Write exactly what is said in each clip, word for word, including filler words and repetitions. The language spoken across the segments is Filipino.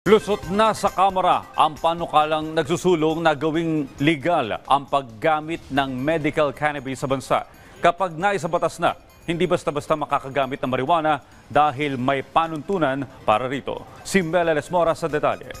Lusot na sa Kamara ang panukalang nagsusulong na gawing legal ang paggamit ng medical cannabis sa bansa. Kapag naisabatas na, hindi basta-basta makakagamit ng marijuana dahil may panuntunan para rito. Si Mela Lesmora sa detalye.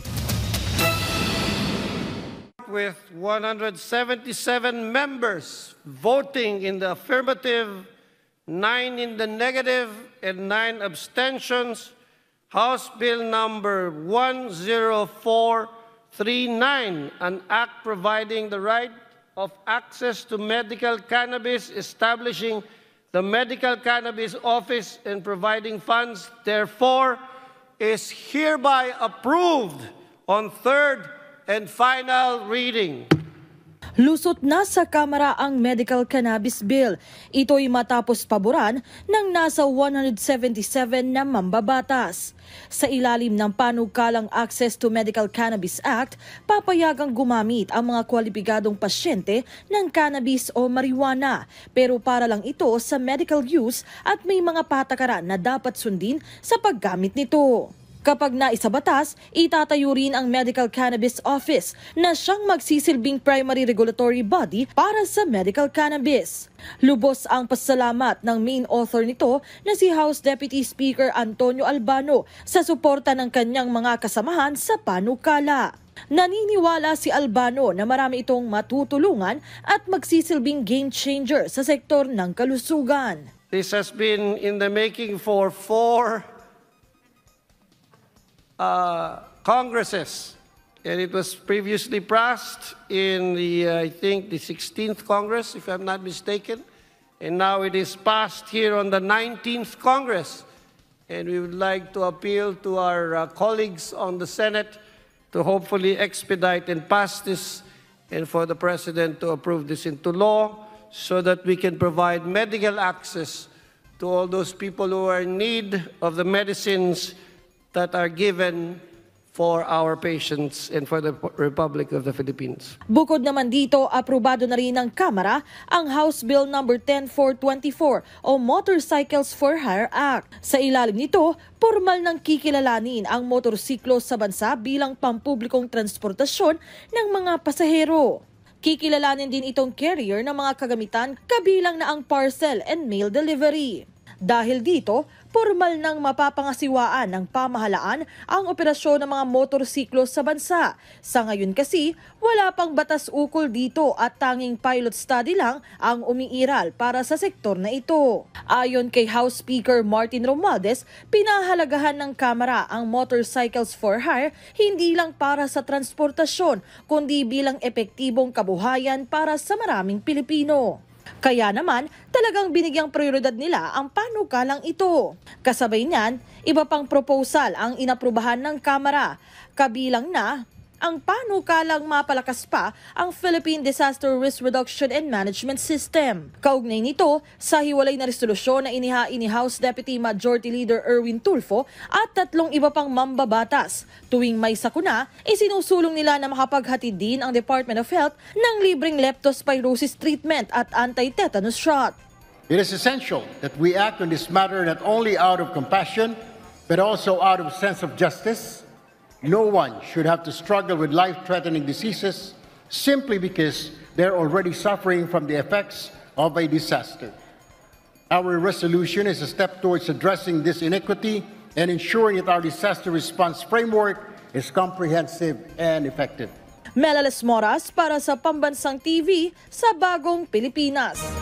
With one hundred seventy-seven members voting in the affirmative, nine in the negative, and nine abstentions, House Bill number one zero four three nine, an act providing the right of access to medical cannabis, establishing the Medical Cannabis Office and providing funds, therefore, is hereby approved on third and final reading. Lusot na sa Kamara ang Medical Cannabis Bill. Ito'y matapos paboran ng nasa one hundred seventy-seven na mambabatas. Sa ilalim ng panukalang Access to Medical Cannabis Act, papayagang gumamit ang mga kwalipikadong pasyente ng cannabis o marijuana. Pero para lang ito sa medical use at may mga patakaran na dapat sundin sa paggamit nito. Kapag naisabatas, itatayo rin ang Medical Cannabis Office na siyang magsisilbing primary regulatory body para sa medical cannabis. Lubos ang pasalamat ng main author nito na si House Deputy Speaker Antonio Albano sa suporta ng kanyang mga kasamahan sa panukala. Naniniwala si Albano na marami itong matutulungan at magsisilbing game changer sa sektor ng kalusugan. This has been in the making for four Uh, Congresses, and it was previously passed in the, uh, I think, the sixteenth Congress, if I'm not mistaken, and now it is passed here on the nineteenth Congress, and we would like to appeal to our uh, colleagues on the Senate to hopefully expedite and pass this, and for the President to approve this into law so that we can provide medical access to all those people who are in need of the medicines that are given for our patients and for the Republic of the Philippines. Bukod naman dito, aprobado na rin ng Kamara ang House Bill number ten four twenty-four o Motorcycles for Hire Act. Sa ilalim nito, pormal nang kikilalanin ang motorsiklo sa bansa bilang pampublikong transportasyon ng mga pasahero. Kikilalanin din itong carrier ng mga kagamitan kabilang na ang parcel and mail delivery. Dahil dito, pormal nang mapapangasiwaan ng pamahalaan ang operasyon ng mga motorsiklo sa bansa. Sa ngayon kasi, wala pang batas ukol dito at tanging pilot study lang ang umiiral para sa sektor na ito. Ayon kay House Speaker Martin Romualdez, pinahalagahan ng Kamara ang motorcycles for hire hindi lang para sa transportasyon, kundi bilang epektibong kabuhayan para sa maraming Pilipino. Kaya naman, talagang binigyang prioridad nila ang panukalang ito. Kasabay niyan, iba pang proposal ang inaprubahan ng Kamara, kabilang na ang panukalang mapalakas pa ang Philippine Disaster Risk Reduction and Management System. Kaugnay nito, sa hiwalay na resolusyon na inihain ni House Deputy Majority Leader Erwin Tulfo at tatlong iba pang mambabatas. Tuwing may sakuna, isinusulong nila na makapaghatid din ang Department of Health ng libreng leptospirosis treatment at anti-tetanus shot. It is essential that we act on this matter not only out of compassion, but also out of sense of justice. No one should have to struggle with life-threatening diseases simply because they're already suffering from the effects of a disaster. Our resolution is a step towards addressing this inequity and ensuring that our disaster response framework is comprehensive and effective. Mela Lesmora para sa Pambansang T V sa Bagong Pilipinas.